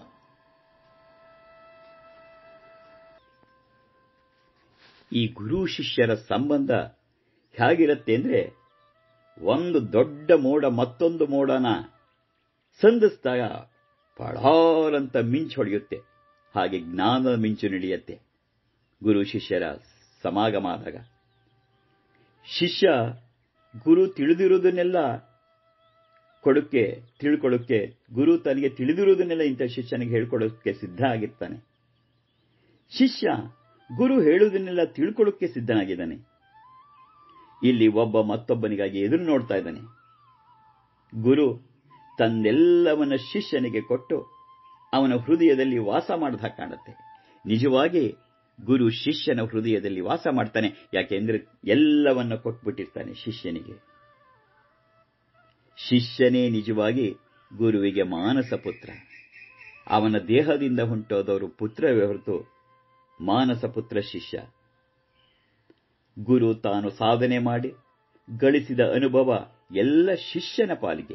ಈ ಗುರು ಶಿಷ್ಯರ ಸಂಬಂಧ ಹೇಗಿರುತ್ತೆ ಅಂದ್ರೆ, ಒಂದು ದೊಡ್ಡ ಮೋಡ ಮತ್ತೊಂದು ಮೋಡನ ಸಂಧಿಸಿದಾಗ ಪಳಾರಂತ ಮಿಂಚು ಹೊಡೆಯುತ್ತೆ. ಹಾಗೆ ಜ್ಞಾನದ ಮಿಂಚು ನಡೆಯುತ್ತೆ ಗುರು ಶಿಷ್ಯರ ಸಮಾಗಮ ಆದಾಗ. ಶಿಷ್ಯ ಗುರು ತಿಳಿದಿರುವುದನ್ನೆಲ್ಲ ತಿಳ್ಕೊಳ್ಳೋಕ್ಕೆ ಗುರು ತನಗೆ ತಿಳಿದಿರುವುದನ್ನೆಲ್ಲ ಇಂಥ ಶಿಷ್ಯನಿಗೆ ಹೇಳ್ಕೊಡೋಕ್ಕೆ ಸಿದ್ಧ ಆಗಿರ್ತಾನೆ. ಶಿಷ್ಯ ಗುರು ಹೇಳುವುದನ್ನೆಲ್ಲ ತಿಳ್ಕೊಳ್ಳೋಕ್ಕೆ ಸಿದ್ಧನಾಗಿದ್ದಾನೆ. ಇಲ್ಲಿ ಒಬ್ಬ ಮತ್ತೊಬ್ಬನಿಗಾಗಿ ಎದುರು ನೋಡ್ತಾ ಇದ್ದಾನೆ. ಗುರು ತನ್ನೆಲ್ಲವನ್ನ ಶಿಷ್ಯನಿಗೆ ಕೊಟ್ಟು ಅವನ ಹೃದಯದಲ್ಲಿ ವಾಸ ಮಾಡಿದ ಕಾಣುತ್ತೆ. ನಿಜವಾಗಿ ಗುರು ಶಿಷ್ಯನ ಹೃದಯದಲ್ಲಿ ವಾಸ ಮಾಡ್ತಾನೆ. ಯಾಕೆಂದ್ರೆ ಎಲ್ಲವನ್ನ ಕೊಟ್ಬಿಟ್ಟಿರ್ತಾನೆ ಶಿಷ್ಯನಿಗೆ. ಶಿಷ್ಯನೇ ನಿಜವಾಗಿ ಗುರುವಿಗೆ ಮಾನಸ ಪುತ್ರ. ಅವನ ದೇಹದಿಂದ ಹೊಂಟೋದವರು ಪುತ್ರವೇ ಹೊರತು ಮಾನಸ ಪುತ್ರ ಶಿಷ್ಯ. ಗುರು ತಾನು ಸಾಧನೆ ಮಾಡಿ ಗಳಿಸಿದ ಅನುಭವ ಎಲ್ಲ ಶಿಷ್ಯನ ಪಾಲಿಗೆ.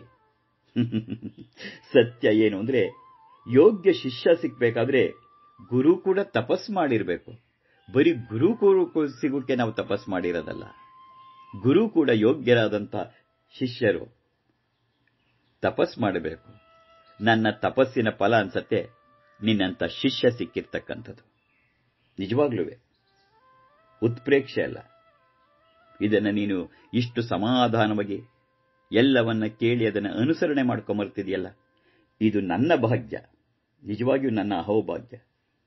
ಸತ್ಯ ಏನು ಅಂದ್ರೆ, ಯೋಗ್ಯ ಶಿಷ್ಯ ಸಿಗ್ಬೇಕಾದ್ರೆ ಗುರು ಕೂಡ ತಪಸ್ ಮಾಡಿರಬೇಕು. ಬರೀ ಗುರು ಸಿಗೋಕೆ ನಾವು ತಪಸ್ ಮಾಡಿರೋದಲ್ಲ. ಗುರು ಕೂಡ ಯೋಗ್ಯರಾದಂಥ ಶಿಷ್ಯರು ತಪಸ್ ಮಾಡಬೇಕು. ನನ್ನ ತಪಸ್ಸಿನ ಫಲ ಅನ್ಸತ್ತೆ ನಿನ್ನಂಥ ಶಿಷ್ಯ ಸಿಕ್ಕಿರ್ತಕ್ಕಂಥದ್ದು. ನಿಜವಾಗ್ಲೂ ಉತ್ಪ್ರೇಕ್ಷೆ ಅಲ್ಲ. ಇದನ್ನು ನೀನು ಇಷ್ಟು ಸಮಾಧಾನವಾಗಿ ಎಲ್ಲವನ್ನ ಕೇಳಿ ಅದನ್ನು ಅನುಸರಣೆ ಮಾಡ್ಕೊಂಬರ್ತಿದೆಯಲ್ಲ, ಇದು ನನ್ನ ಭಾಗ್ಯ, ನಿಜವಾಗಿಯೂ ನನ್ನ ಅಹೋಭಾಗ್ಯ.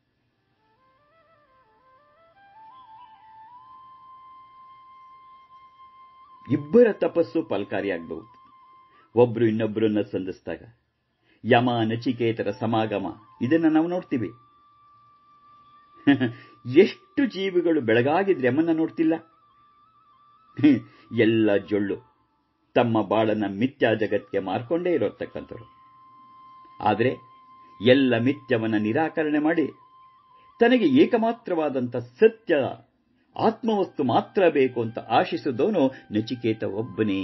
ಇಬ್ಬರ ತಪಸ್ಸು ಫಲಕಾರಿಯಾಗಬಹುದು. ಒಬ್ರು ಇನ್ನೊಬ್ಬರನ್ನ ಸಂಧಿಸಿದಾಗ ಯಮ ನಚಿಕೇತರ ಸಮಾಗಮ ಇದನ್ನು ನಾವು ನೋಡ್ತೀವಿ. ಎಷ್ಟು ಜೀವಿಗಳು ಬೆಳಗಾಗಿದ್ರೆ ಯಮನ್ನ ನೋಡ್ತಿಲ್ಲ. ಎಲ್ಲ ಜೊಳ್ಳು ತಮ್ಮ ಬಾಳನ್ನ ಮಿಥ್ಯಾ ಜಗತ್ತಿಗೆ ಮಾರ್ಕೊಂಡೇ ಇರತಕ್ಕಂಥವ್ರು. ಆದರೆ ಎಲ್ಲ ಮಿಥ್ಯವನ್ನ ನಿರಾಕರಣೆ ಮಾಡಿ ತನಗೆ ಏಕಮಾತ್ರವಾದಂಥ ಸತ್ಯ ಆತ್ಮವಸ್ತು ಮಾತ್ರ ಬೇಕು ಅಂತ ಆಶಿಸಿದವನು ನಚಿಕೇತ ಒಬ್ಬನೇ.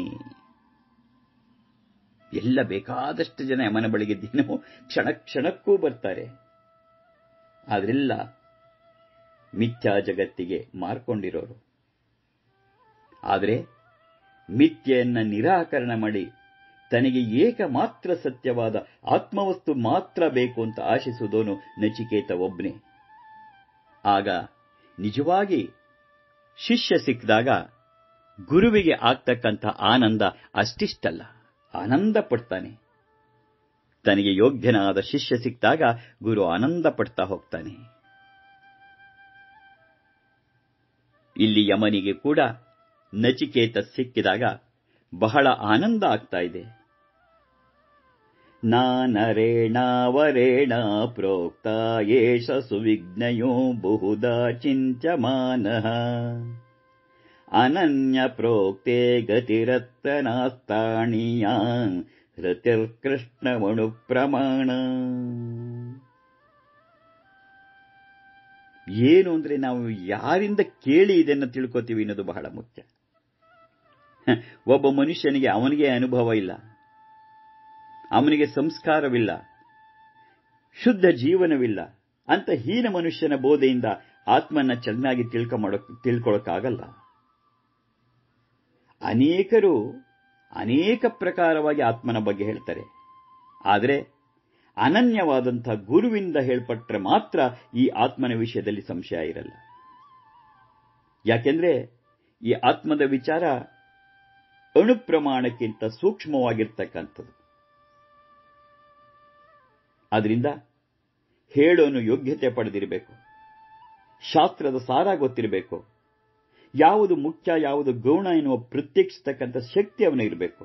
ಎಲ್ಲ ಬೇಕಾದಷ್ಟು ಜನ ಯಮನ ಬಳಿಗೆ ದಿನವೂ ಕ್ಷಣ ಕ್ಷಣಕ್ಕೂ ಬರ್ತಾರೆ. ಆದ್ರೆಲ್ಲ ಮಿಥ್ಯಾ ಜಗತ್ತಿಗೆ ಮಾರ್ಕೊಂಡಿರೋರು. ಆದರೆ ಮಿಥ್ಯೆಯನ್ನ ನಿರಾಕರಣೆ ಮಾಡಿ ತನಗೆ ಏಕಮಾತ್ರ ಸತ್ಯವಾದ ಆತ್ಮವಸ್ತು ಮಾತ್ರ ಬೇಕು ಅಂತ ಆಶಿಸುವುದವನು ನಚಿಕೇತ ಒಬ್ಬನೇ. ಆಗ ನಿಜವಾಗಿ ಶಿಷ್ಯ ಸಿಕ್ಕಿದಾಗ ಗುರುವಿಗೆ ಆಗ್ತಕ್ಕಂಥ ಆನಂದ ಅಷ್ಟಿಷ್ಟಲ್ಲ, ಆನಂದ ಪಡ್ತಾನೆ. ತನಗೆ ಯೋಗ್ಯನಾದ ಶಿಷ್ಯ ಸಿಕ್ಕಿದಾಗ ಗುರು ಆನಂದ ಪಡ್ತಾ ಹೋಗ್ತಾನೆ. ಇಲ್ಲಿ ಯಮನಿಗೆ ಕೂಡ ನಚಿಕೇತ ಸಿಕ್ಕಿದಾಗ ಬಹಳ ಆನಂದ ಆಗ್ತಾ ಇದೆ. ನಾನರೇಣಾವರೇಣ ಪ್ರೋಕ್ತ ಏಷ ಸುವಿಜ್ಞಯೋ ಬಹುಧಾ ಚಿಂತ್ಯಮಾನಃ ಅನನ್ಯ ಪ್ರೋಕ್ತೆ ಗತಿರತ್ತನಾಸ್ತಾಣೀಯ ಹೃತಿರ್ಕೃಷ್ಣಮಣು ಪ್ರಮಾಣ. ಏನು ಅಂದ್ರೆ ನಾವು ಯಾರಿಂದ ಕೇಳಿ ಇದನ್ನು ತಿಳ್ಕೊತೀವಿ ಅನ್ನೋದು ಬಹಳ ಮುಖ್ಯ. ಒಬ್ಬ ಮನುಷ್ಯನಿಗೆ ಅವನಿಗೆ ಅನುಭವ ಇಲ್ಲ, ಅವನಿಗೆ ಸಂಸ್ಕಾರವಿಲ್ಲ, ಶುದ್ಧ ಜೀವನವಿಲ್ಲ ಅಂತ ಹೀನ ಮನುಷ್ಯನ ಬೋಧೆಯಿಂದ ಆತ್ಮನ್ನ ಚೆನ್ನಾಗಿ ತಿಳ್ಕೊಳ್ಳೋಕ್ಕಾಗಲ್ಲ. ಅನೇಕರು ಅನೇಕ ಪ್ರಕಾರವಾಗಿ ಆತ್ಮನ ಬಗ್ಗೆ ಹೇಳ್ತಾರೆ. ಆದರೆ ಅನನ್ಯವಾದಂಥ ಗುರುವಿಂದ ಹೇಳ್ಪಟ್ರೆ ಮಾತ್ರ ಈ ಆತ್ಮನ ವಿಷಯದಲ್ಲಿ ಸಂಶಯ ಇರಲ್ಲ. ಯಾಕೆಂದ್ರೆ ಈ ಆತ್ಮದ ವಿಚಾರ ಅಣುಪ್ರಮಾಣಕ್ಕಿಂತ ಸೂಕ್ಷ್ಮವಾಗಿರ್ತಕ್ಕಂಥದ್ದು. ಆದ್ರಿಂದ ಹೇಳೋನು ಯೋಗ್ಯತೆ ಪಡೆದಿರಬೇಕು, ಶಾಸ್ತ್ರದ ಸಾರ ಗೊತ್ತಿರಬೇಕು, ಯಾವುದು ಮುಖ್ಯ ಯಾವುದು ಗೌಣ ಎನ್ನುವ ಪ್ರತ್ಯೇಕಿಸತಕ್ಕಂಥ ಶಕ್ತಿ ಅವನು ಇರಬೇಕು.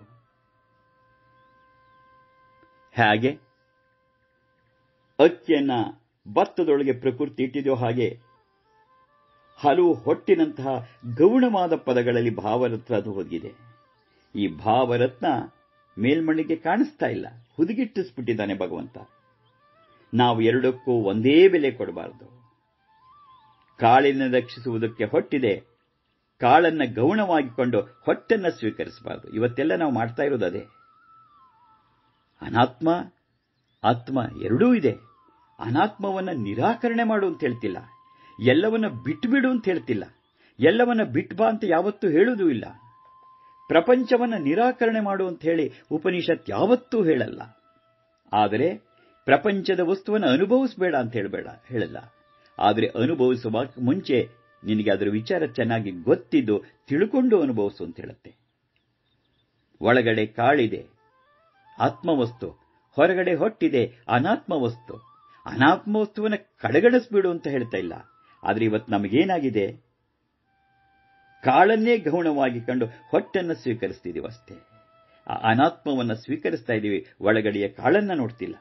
ಹಾಗೆ ಅಕ್ಕಿಯನ್ನ ಭತ್ತದೊಳಗೆ ಪ್ರಕೃತಿ ಇಟ್ಟಿದೆಯೋ ಹಾಗೆ ಹಲವು ಹೊಟ್ಟಿನಂತಹ ಗೌಣವಾದ ಪದಗಳಲ್ಲಿ ಭಾವರತ್ನ ಅದು ಹೋಗಿದೆ. ಈ ಭಾವರತ್ನ ಮೇಲ್ಮಣ್ಣಿಗೆ ಕಾಣಿಸ್ತಾ ಇಲ್ಲ, ಹುದುಗಿಟ್ಟಿಸ್ಬಿಟ್ಟಿದ್ದಾನೆ ಭಗವಂತ. ನಾವು ಎರಡಕ್ಕೂ ಒಂದೇ ಬೆಲೆ ಕೊಡಬಾರದು. ಕಾಳಿನ ರಕ್ಷಿಸುವುದಕ್ಕೆ ಹೊಟ್ಟಿದೆ, ಕಾಳನ್ನ ಗೌಣವಾಗಿಕೊಂಡು ಹೊಟ್ಟನ್ನು ಸ್ವೀಕರಿಸಬಾರದು. ಇವತ್ತೆಲ್ಲ ನಾವು ಮಾಡ್ತಾ ಇರೋದು ಅದೇ. ಅನಾತ್ಮ ಆತ್ಮ ಎರಡೂ ಇದೆ. ಅನಾತ್ಮವನ್ನ ನಿರಾಕರಣೆ ಮಾಡು ಅಂತ ಹೇಳ್ತಿಲ್ಲ, ಎಲ್ಲವನ್ನ ಬಿಟ್ಟುಬಿಡು ಅಂತ ಹೇಳ್ತಿಲ್ಲ, ಎಲ್ಲವನ್ನ ಬಿಟ್ಬಾ ಅಂತ ಯಾವತ್ತೂ ಹೇಳುವುದೂ ಇಲ್ಲ. ಪ್ರಪಂಚವನ್ನ ನಿರಾಕರಣೆ ಮಾಡು ಅಂತ ಹೇಳಿ ಉಪನಿಷತ್ ಯಾವತ್ತೂ ಹೇಳಲ್ಲ. ಆದರೆ ಪ್ರಪಂಚದ ವಸ್ತುವನ್ನು ಅನುಭವಿಸಬೇಡ ಅಂತ ಹೇಳಲ್ಲ. ಆದರೆ ಅನುಭವಿಸುವ ಮುಂಚೆ ನಿನಗೆ ಅದರ ವಿಚಾರ ಚೆನ್ನಾಗಿ ಗೊತ್ತಿದ್ದು ತಿಳ್ಕೊಂಡು ಅನುಭವಿಸು ಅಂತ ಹೇಳುತ್ತೆ. ಒಳಗಡೆ ಕಾಳಿದೆ, ಆತ್ಮವಸ್ತು, ಹೊರಗಡೆ ಹೊಟ್ಟಿದೆ, ಅನಾತ್ಮ ವಸ್ತು. ಅನಾತ್ಮ ವಸ್ತುವನ್ನು ಕಡೆಗಣಿಸ್ಬಿಡು ಅಂತ ಹೇಳ್ತಾ ಇಲ್ಲ. ಆದರೆ ಇವತ್ತು ನಮಗೇನಾಗಿದೆ, ಕಾಳನ್ನೇ ಗೌಣವಾಗಿ ಕಂಡು ಹೊಟ್ಟನ್ನು ಸ್ವೀಕರಿಸ್ತಿದ್ದೀವಿ ಅಷ್ಟೇ. ಆ ಅನಾತ್ಮವನ್ನು ಸ್ವೀಕರಿಸ್ತಾ ಇದ್ದೀವಿ, ಒಳಗಡೆಯ ಕಾಳನ್ನ ನೋಡ್ತಿಲ್ಲ.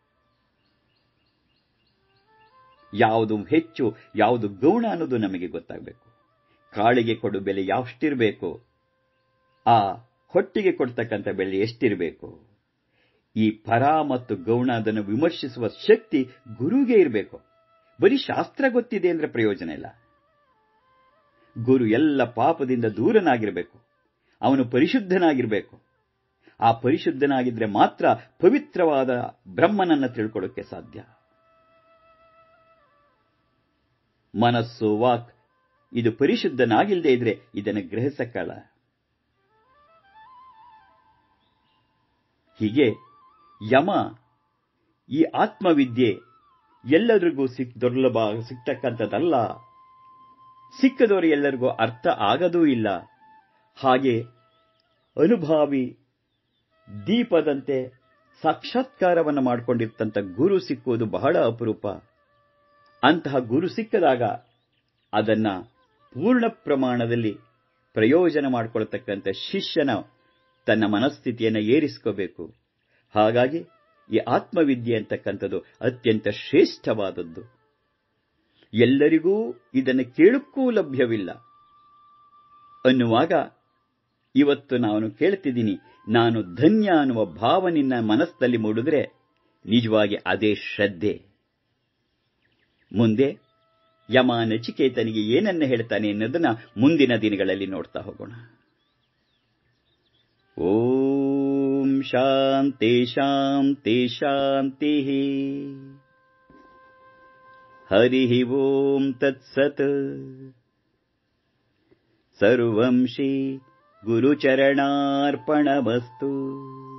ಯಾವುದು ಹೆಚ್ಚು ಯಾವುದು ಗೌಣ ಅನ್ನೋದು ನಮಗೆ ಗೊತ್ತಾಗಬೇಕು. ಕಾಳಿಗೆ ಕೊಡು ಬೆಲೆ ಯಾವಷ್ಟಿರಬೇಕು, ಆ ಹೊಟ್ಟಿಗೆ ಕೊಡ್ತಕ್ಕಂಥ ಬೆಲೆ ಎಷ್ಟಿರಬೇಕು. ಈ ಪರ ಮತ್ತು ಗೌಣ ಅದನ್ನು ವಿಮರ್ಶಿಸುವ ಶಕ್ತಿ ಗುರುಗೆ ಇರಬೇಕು. ಬರೀ ಶಾಸ್ತ್ರ ಗೊತ್ತಿದೆ ಅಂದ್ರೆ ಪ್ರಯೋಜನ ಇಲ್ಲ. ಗುರು ಎಲ್ಲ ಪಾಪದಿಂದ ದೂರನಾಗಿರಬೇಕು, ಅವನು ಪರಿಶುದ್ಧನಾಗಿರಬೇಕು. ಆ ಪರಿಶುದ್ಧನಾಗಿದ್ರೆ ಮಾತ್ರ ಪವಿತ್ರವಾದ ಬ್ರಹ್ಮನನ್ನ ತಿಳ್ಕೊಳ್ಳೋಕೆ ಸಾಧ್ಯ. ಮನಸ್ಸು ವಾಕ್ ಇದು ಪರಿಶುದ್ಧನಾಗಿಲ್ಲದೆ ಇದ್ರೆ ಇದನ್ನು ಗ್ರಹಿಸಕ್ಕಲ್ಲ. ಹೀಗೆ ಯಮ ಈ ಆತ್ಮವಿದ್ಯೆ ಎಲ್ಲರಿಗೂ ದುರ್ಲಭ ಸಿಗ್ತಕ್ಕಂಥದ್ದಲ್ಲ, ಸಿಕ್ಕದವರು ಎಲ್ಲರಿಗೂ ಅರ್ಥ ಆಗದೂ ಇಲ್ಲ. ಹಾಗೆ ಅನುಭಾವಿ ದೀಪದಂತೆ ಸಾಕ್ಷಾತ್ಕಾರವನ್ನು ಮಾಡಿಕೊಂಡಿರ್ತಂಥ ಗುರು ಸಿಕ್ಕುವುದು ಬಹಳ ಅಪರೂಪ. ಅಂತಹ ಗುರು ಸಿಕ್ಕದಾಗ ಅದನ್ನ ಪೂರ್ಣ ಪ್ರಮಾಣದಲ್ಲಿ ಪ್ರಯೋಜನ ಮಾಡಿಕೊಳ್ತಕ್ಕಂಥ ಶಿಷ್ಯನ ತನ್ನ ಮನಸ್ಥಿತಿಯನ್ನು ಏರಿಸಿಕೋಬೇಕು. ಹಾಗಾಗಿ ಈ ಆತ್ಮವಿದ್ಯೆ ಅಂತಕ್ಕಂಥದ್ದು ಅತ್ಯಂತ ಶ್ರೇಷ್ಠವಾದದ್ದು. ಎಲ್ಲರಿಗೂ ಇದನ್ನು ಕೇಳಕ್ಕೂ ಲಭ್ಯವಿಲ್ಲ ಅನ್ನುವಾಗ ಇವತ್ತು ನಾನು ಕೇಳ್ತಿದ್ದೀನಿ, ನಾನು ಧನ್ಯ ಅನ್ನುವ ಭಾವ ನಿನ್ನ ಮನಸ್ಸಲ್ಲಿ ಮೂಡಿದ್ರೆ ನಿಜವಾಗಿ ಅದೇ ಶ್ರದ್ಧೆ. ಮುಂದೆ ಯಮ ನಚಿಕೇತನಿಗೆ ಏನನ್ನ ಹೇಳ್ತಾನೆ ಅನ್ನೋದನ್ನ ಮುಂದಿನ ದಿನಗಳಲ್ಲಿ ನೋಡ್ತಾ ಹೋಗೋಣ. ಓಂ ಶಾಂತಿ ಶಾಂತಿ ಶಾಂತಿ. ಹರಿ ಓಂ ತತ್ಸತ್. ಸರ್ವಂ ಶ್ರೀ ಗುರುಚರಣಾರ್ಪಣಮಸ್ತು.